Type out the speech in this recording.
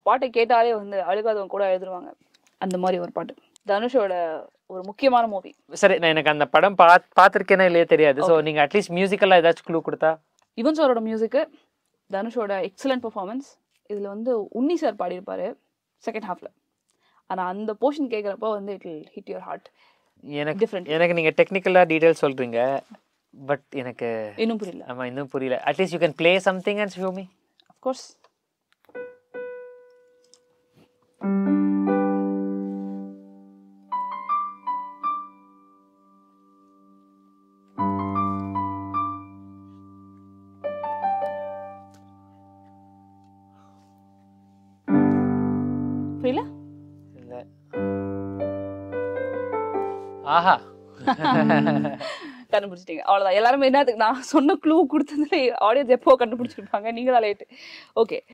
பாட்டை கேட்டாலே வந்து அழுகாதவங்க கூட எழுதுருவாங்க. அந்த மாதிரி ஒரு பாட்டு. தனுஷோட ஒரு முக்கியமான மூவி. சரி, நான் எனக்கு அந்த படம் பார்த்துருக்கேன்னா இல்லையே தெரியாது. ஸோ நீங்கள் அட்லீஸ்ட் மியூசிக்கலாக ஏதாச்சும் க்ளூ கொடுத்தா. யுவன் சாரோட மியூசிக்கு, தனுஷோட எக்ஸலண்ட் பெர்ஃபார்மன்ஸ். இதில் வந்து உன்னி சார் பாடியிருப்பார் செகண்ட் ஹாஃபில். ஆனால் அந்த போர்ஷன் கேட்குறப்போ வந்து it will hit your heart. எனக்கு டிஃப்ரெண்ட். எனக்கு நீங்கள் டெக்னிக்கலாக டீட்டெயில்ஸ் சொல்கிறீங்க, பட் எனக்கு இன்னும் புரியல. ஆமாம், இன்னும் புரியல. At least you can play something and show me. Of course. புரியல? இல்லை. ஆஹா, கண்டுபிடிச்சிட்டீங்க. அவ்வளோதான். எல்லாருமே என்னதுக்கு நான் சொன்ன க்ளூ கொடுத்ததுல ஆடியன்ஸ் எப்போ கண்டுபிடிச்சிருப்பாங்க. நீங்களா லேட்டு. ஓகே.